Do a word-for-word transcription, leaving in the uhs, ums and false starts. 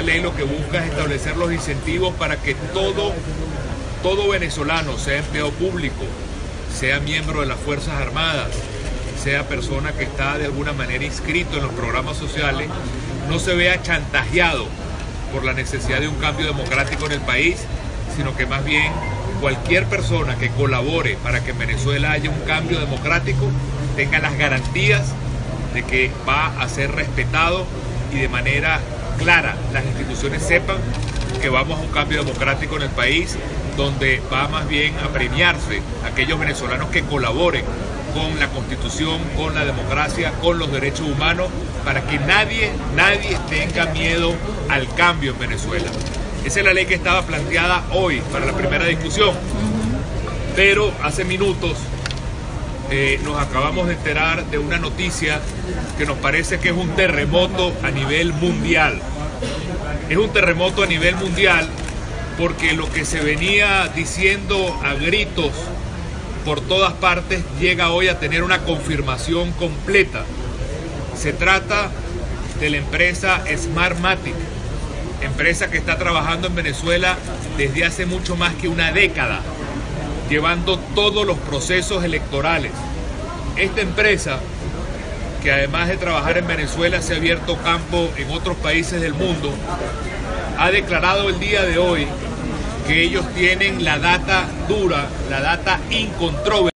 ley lo que busca es establecer los incentivos para que todo, todo venezolano, sea empleado público, sea miembro de las Fuerzas Armadas, sea persona que está de alguna manera inscrito en los programas sociales, no se vea chantajeado por la necesidad de un cambio democrático en el país, sino que más bien cualquier persona que colabore para que en Venezuela haya un cambio democrático tenga las garantías de que va a ser respetado y de manera clara las instituciones sepan que vamos a un cambio democrático en el país, donde va más bien a premiarse aquellos venezolanos que colaboren con la Constitución, con la democracia, con los derechos humanos, para que nadie, nadie tenga miedo al cambio en Venezuela. Esa es la ley que estaba planteada hoy para la primera discusión, pero hace minutos eh, nos acabamos de enterar de una noticia que nos parece que es un terremoto a nivel mundial. Es un terremoto a nivel mundial porque lo que se venía diciendo a gritos por todas partes llega hoy a tener una confirmación completa. Se trata de la empresa Smartmatic, empresa que está trabajando en Venezuela desde hace mucho más que una década, llevando todos los procesos electorales. Esta empresa, que además de trabajar en Venezuela se ha abierto campo en otros países del mundo, ha declarado el día de hoy que ellos tienen la data dura, la data incontrovertida